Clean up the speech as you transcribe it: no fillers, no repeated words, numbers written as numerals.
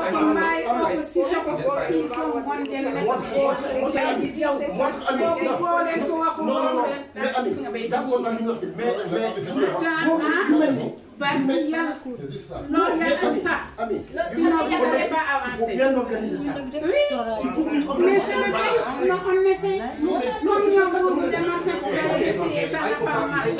Sinon, vous n'allez pas avancer. Il faut bien organiser ça. Oui, mais c'est le cas. On essaie. Comme nous avons commencé à essayer, ça n'a pas marché.